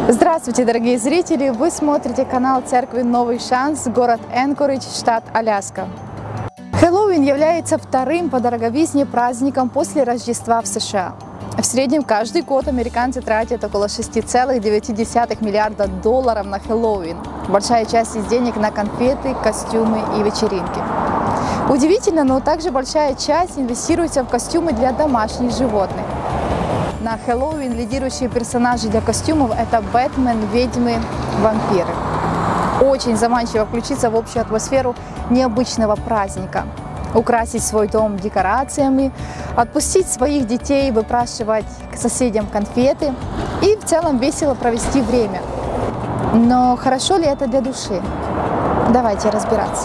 Здравствуйте, дорогие зрители! Вы смотрите канал Церкви Новый Шанс, город Энкоридж, штат Аляска. Хэллоуин является вторым по дороговизне праздником после Рождества в США. В среднем каждый год американцы тратят около $6,9 миллиарда на Хэллоуин. Большая часть из денег на конфеты, костюмы и вечеринки. Удивительно, но также большая часть инвестируется в костюмы для домашних животных. На Хэллоуин лидирующие персонажи для костюмов – это Бэтмен, ведьмы, вампиры. Очень заманчиво включиться в общую атмосферу необычного праздника, украсить свой дом декорациями, отпустить своих детей, выпрашивать к соседям конфеты и в целом весело провести время. Но хорошо ли это для души? Давайте разбираться.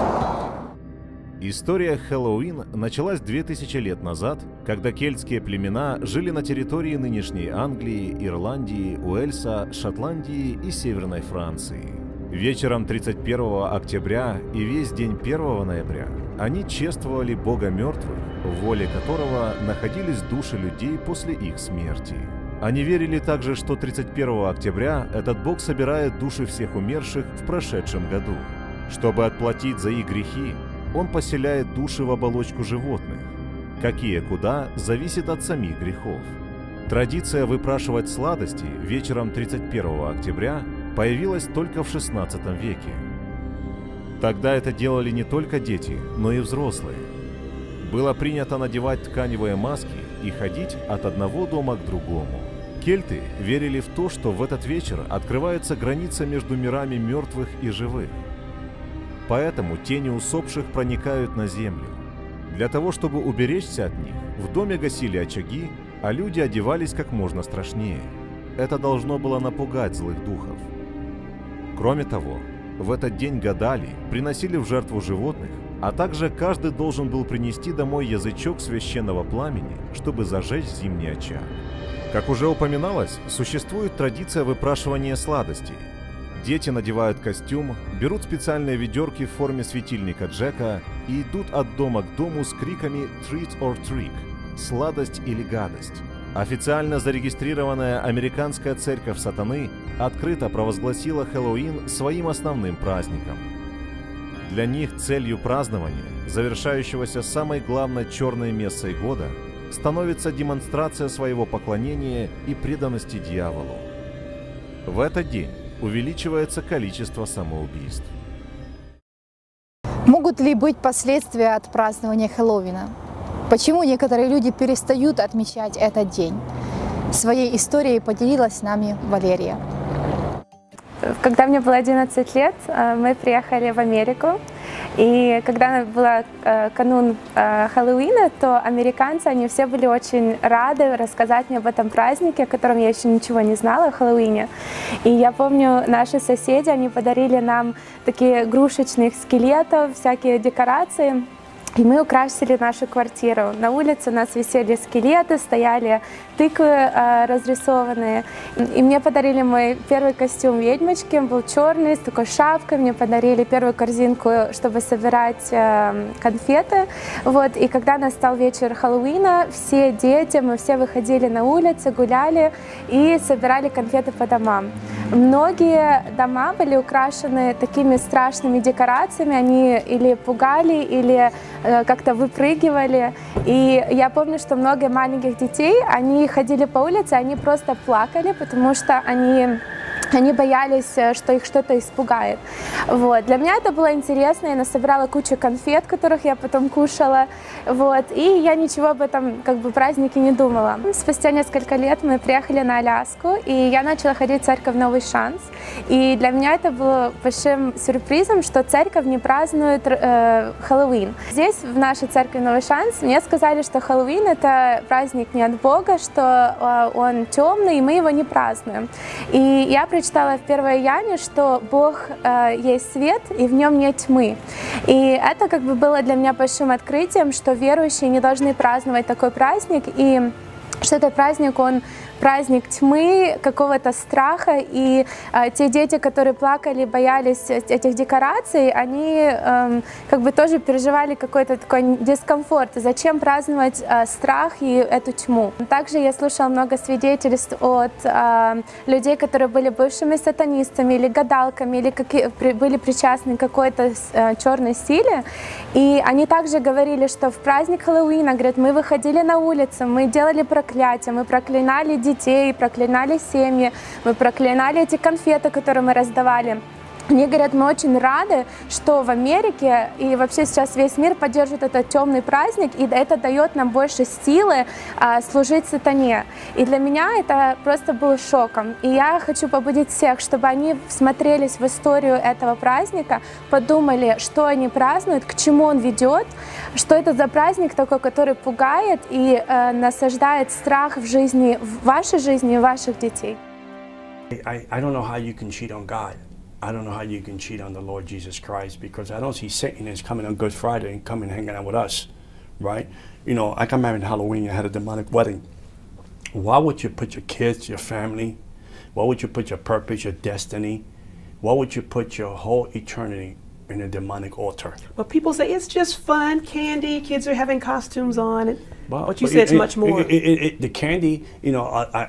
История Хэллоуин началась 2000 лет назад, когда кельтские племена жили на территории нынешней Англии, Ирландии, Уэльса, Шотландии и Северной Франции. Вечером 31 октября и весь день 1 ноября они чествовали Бога мертвых, в воле которого находились души людей после их смерти. Они верили также, что 31 октября этот Бог собирает души всех умерших в прошедшем году. Чтобы отплатить за их грехи, Он поселяет души в оболочку животных. Какие куда зависит от самих грехов. Традиция выпрашивать сладости вечером 31 октября появилась только в XVI веке. Тогда это делали не только дети, но и взрослые. Было принято надевать тканевые маски и ходить от одного дома к другому. Кельты верили в то, что в этот вечер открывается граница между мирами мертвых и живых. Поэтому тени усопших проникают на землю. Для того, чтобы уберечься от них, в доме гасили очаги, а люди одевались как можно страшнее. Это должно было напугать злых духов. Кроме того, в этот день гадали, приносили в жертву животных, а также каждый должен был принести домой язычок священного пламени, чтобы зажечь зимний очаг. Как уже упоминалось, существует традиция выпрашивания сладостей. Дети надевают костюм, берут специальные ведерки в форме светильника Джека и идут от дома к дому с криками «Treat or trick» – «Сладость или гадость». Официально зарегистрированная американская церковь сатаны открыто провозгласила Хэллоуин своим основным праздником. Для них целью празднования, завершающегося самой главной черной мессой года, становится демонстрация своего поклонения и преданности дьяволу. В этот день увеличивается количество самоубийств. Могут ли быть последствия от празднования Хэллоуина? Почему некоторые люди перестают отмечать этот день? Своей историей поделилась с нами Валерия. Когда мне было 11 лет, мы приехали в Америку. И когда был канун Хэллоуина, то американцы, они все были очень рады рассказать мне об этом празднике, о котором я еще ничего не знала, о Хэллоуине. И я помню, наши соседи, они подарили нам такие игрушечных скелетов, всякие декорации. И мы украсили нашу квартиру. На улице у нас висели скелеты, стояли тыквы разрисованные. И мне подарили мой первый костюм ведьмочки, он был черный, с такой шапкой. Мне подарили первую корзинку, чтобы собирать конфеты. Вот. И когда настал вечер Хэллоуина, все дети, мы все выходили на улицы, гуляли и собирали конфеты по домам. Многие дома были украшены такими страшными декорациями, они или пугали, или как-то выпрыгивали. И я помню, что много маленьких детей, они ходили по улице, они просто плакали, потому что они боялись, что их что-то испугает. Вот. Для меня это было интересно, я насобирала кучу конфет, которых я потом кушала, вот. И я ничего об этом празднике не думала. Спустя несколько лет мы приехали на Аляску, и я начала ходить в церковь Новый Шанс. И для меня это было большим сюрпризом, что церковь не празднует Хэллоуин. Здесь, в нашей церкви Новый Шанс, мне сказали, что Хэллоуин – это праздник не от Бога, что он темный, и мы его не празднуем. И я прочитала в 1 Иоанне, что Бог есть свет, и в нем нет тьмы. И это было для меня большим открытием, что верующие не должны праздновать такой праздник, и что этот праздник, он праздник тьмы, какого-то страха, и те дети, которые плакали, боялись этих декораций, они как бы тоже переживали какой-то такой дискомфорт. Зачем праздновать страх и эту тьму? Также я слушала много свидетельств от людей, которые были бывшими сатанистами или гадалками, или были причастны к какой-то черной силе. И они также говорили, что в праздник Хэллоуина, говорят, мы выходили на улицу, мы делали проклятия, мы проклинали детей, проклинали семьи, мы проклинали эти конфеты, которые мы раздавали. Они говорят, мы очень рады, что в Америке и вообще сейчас весь мир поддерживает этот темный праздник, и это дает нам больше силы служить сатане. И для меня это просто было шоком. И я хочу побудить всех, чтобы они всмотрелись в историю этого праздника, подумали, что они празднуют, к чему он ведет, что это за праздник такой, который пугает и насаждает страх в жизни, в вашей жизни и ваших детей. I don't know how you can cheat on God. I don't know how you can cheat on the Lord Jesus Christ, because I don't see Satan is coming on Good Friday and coming and hanging out with us, right? You know, I got married on Halloween, I had a demonic wedding. Why would you put your kids, your family, why would you put your purpose, your destiny, why would you put your whole eternity in a demonic altar? Well, people say it's just fun, candy, kids are having costumes on. But you said it's much more. The candy, you know,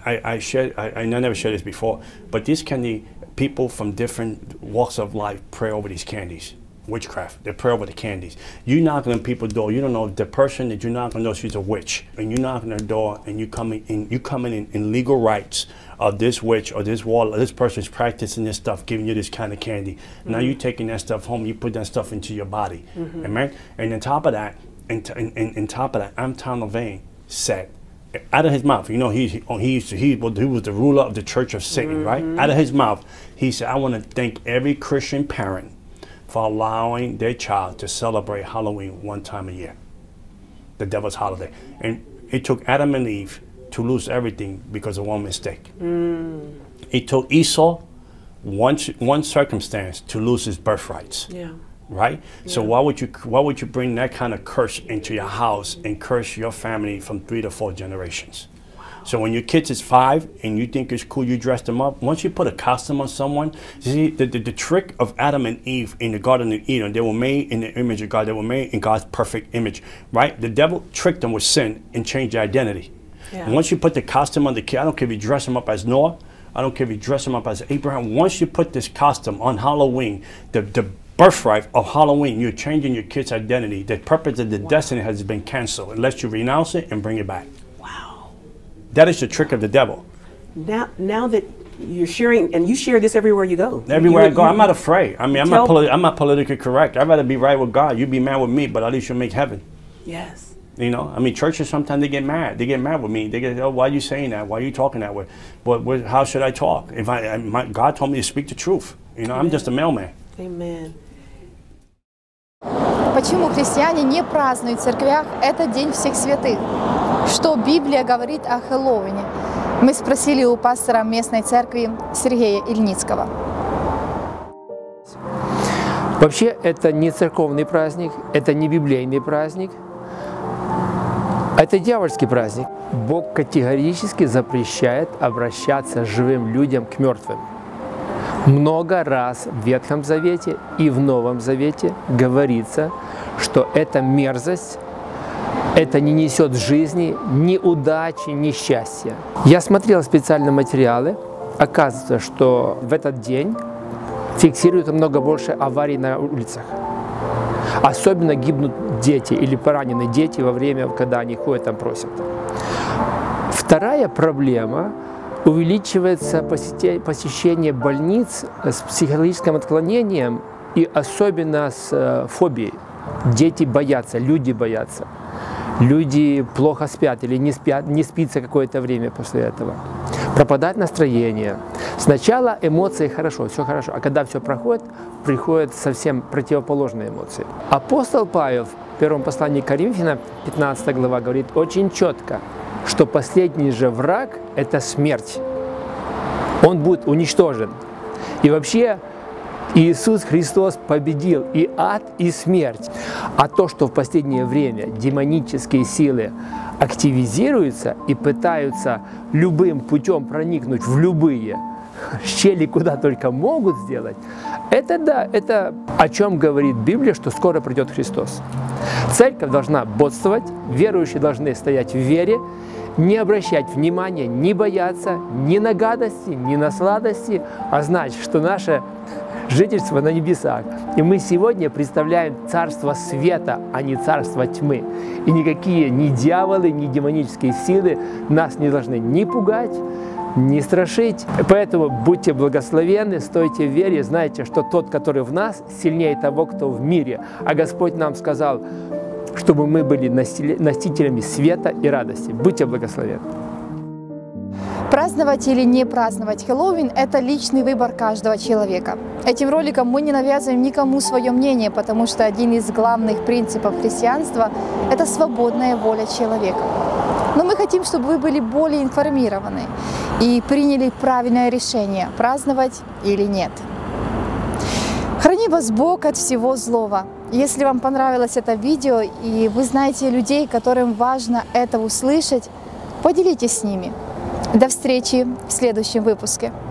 I never shared this before, but this candy, people from different walks of life pray over these candies. Witchcraft, they pray over the candies. You knock on people's door, you don't know the person that you knock on the door, she's a witch. And you knock on her door and you come in legal rights of this witch or this wall, or this person's practicing this stuff, giving you this kind of candy. Now you're taking that stuff home, you put that stuff into your body. Amen? And on top of that, I'm Tom LaVaine said, out of his mouth, you know, he was the ruler of the Church of Satan, right? Out of his mouth, he said, I want to thank every Christian parent for allowing their child to celebrate Halloween one time a year, the devil's holiday. And it took Adam and Eve to lose everything because of one mistake. It took Esau one circumstance to lose his birthrights. Yeah. Right? Yeah. So why would you bring that kind of curse into your house and curse your family from 3 to 4 generations? Wow. So when your kids is 5 and you think it's cool, you dress them up. Once you put a costume on someone, see the trick of Adam and Eve in the Garden of Eden, they were made in the image of God. They were made in God's perfect image, right? The devil tricked them with sin and changed their identity. Yeah. And once you put the costume on the kid, I don't care if you dress them up as Noah, I don't care if you dress them up as Abraham. Once you put this costume on Halloween, the birthright of Halloween, you're changing your kid's identity. The purpose of the destiny has been canceled unless you renounce it and bring it back. Wow. That is the trick of the devil. Now that you're sharing, and you share this everywhere you go. Everywhere I go, I'm not afraid. I mean, I'm not politically correct. I'd rather be right with God. You be mad with me, but at least you'll make heaven. Yes. You know, I mean, churches sometimes they get mad. They get mad with me. They get, oh, why are you saying that? Why are you talking that way? But how should I talk? If God told me to speak the truth. You know, Amen. I'm just a mailman. Amen. Почему христиане не празднуют в церквях этот День всех святых? Что Библия говорит о Хэллоуине? Мы спросили у пастора местной церкви Сергея Ильницкого. Вообще это не церковный праздник, это не библейный праздник, это дьявольский праздник. Бог категорически запрещает обращаться живым людям к мертвым. Много раз в Ветхом Завете и в Новом Завете говорится, что эта мерзость, это не несет жизни ни удачи, ни счастья. Я смотрел специальные материалы, оказывается, что в этот день фиксируется много больше аварий на улицах. Особенно гибнут дети или поранены дети во время, когда они ходят там просят. Вторая проблема – увеличивается посещение больниц с психологическим отклонением и особенно с фобией. Дети боятся, люди боятся. Люди плохо спят или не спится какое-то время после этого. Пропадает настроение. Сначала эмоции хорошо, все хорошо, а когда все проходит, приходят совсем противоположные эмоции. Апостол Павел в первом послании к Коринфянам, 15 глава, говорит очень четко, что последний же враг – это смерть. Он будет уничтожен. И вообще Иисус Христос победил и ад, и смерть. А то, что в последнее время демонические силы активизируются и пытаются любым путем проникнуть в любые щели, куда только могут сделать, это да, это о чем говорит Библия, что скоро придет Христос. Церковь должна бодствовать, верующие должны стоять в вере, не обращать внимания, не бояться ни на гадости, ни на сладости, а знать, что наше жительство на небесах. И мы сегодня представляем царство света, а не царство тьмы. И никакие ни дьяволы, ни демонические силы нас не должны ни пугать, ни страшить. Поэтому будьте благословенны, стойте в вере, знайте, что тот, который в нас, сильнее того, кто в мире. А Господь нам сказал, чтобы мы были носителями света и радости. Будьте благословенны. Праздновать или не праздновать Хэллоуин – это личный выбор каждого человека. Этим роликом мы не навязываем никому свое мнение, потому что один из главных принципов христианства – это свободная воля человека. Но мы хотим, чтобы вы были более информированы и приняли правильное решение – праздновать или нет. Храни вас Бог от всего злого. Если вам понравилось это видео и вы знаете людей, которым важно это услышать, поделитесь с ними. До встречи в следующем выпуске.